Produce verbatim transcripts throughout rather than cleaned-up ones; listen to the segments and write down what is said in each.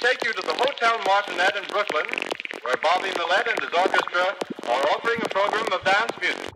take you to the Hotel Martinet in Brooklyn, where Bobby Millett and his orchestra are offering a program of dance music.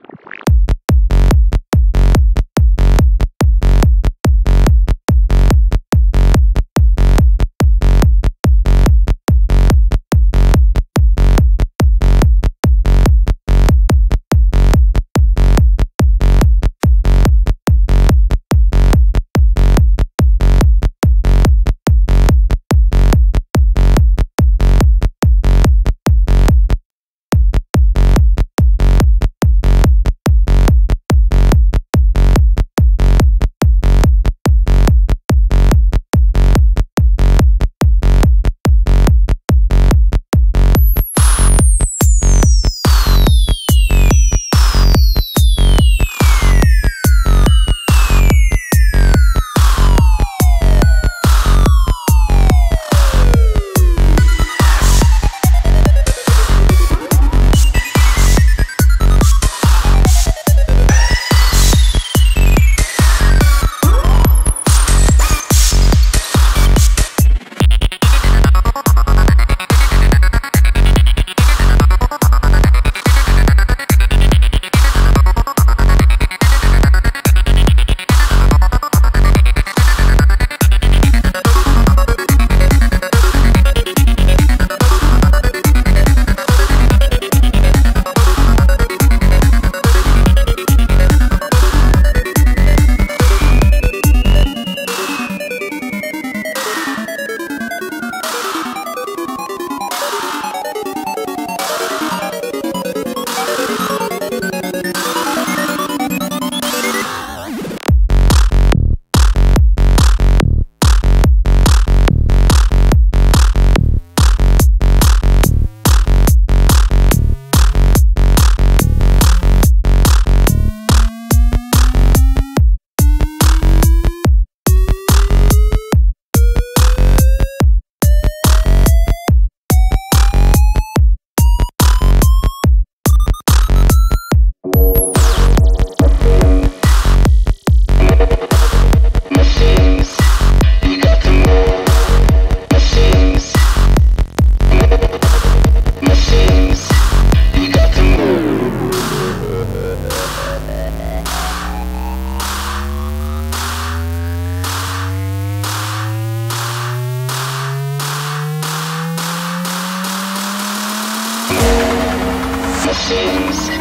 Machines,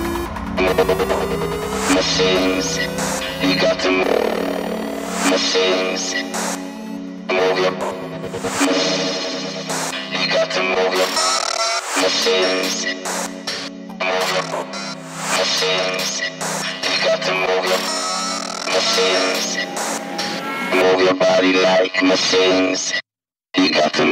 machines, you got to move. Machines, move your. You got to move your. Machines, move your. Machines, you got to move your. Machines, move your body like machines. You got to move.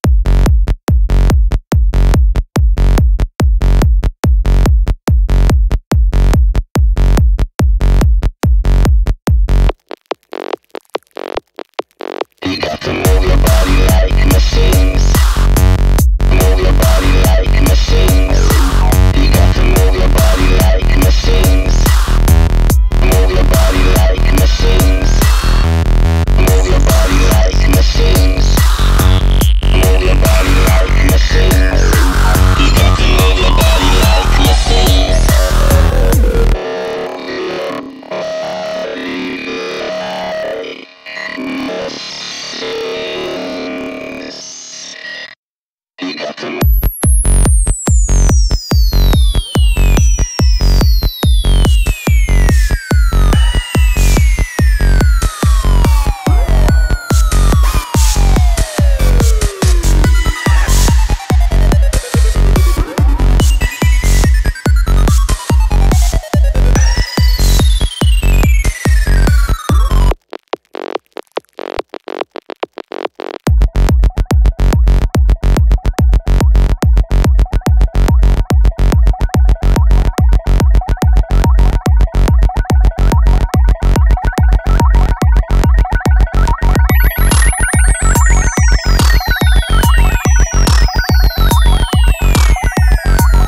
You got to move your body like machines. Move your body like machines. You got to move your body like machines. Move your body like machines. Move your body like machines. Move your body like machines. You got to move your body like machines. You got to move.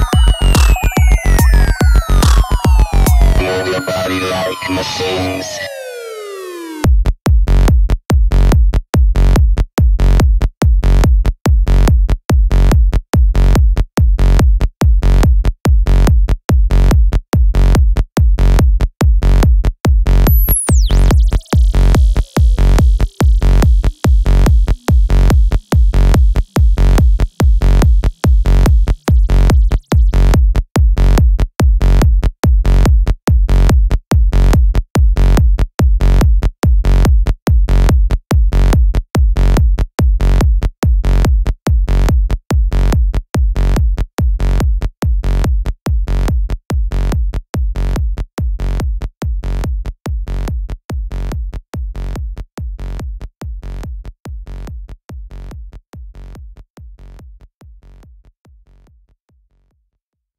Machines.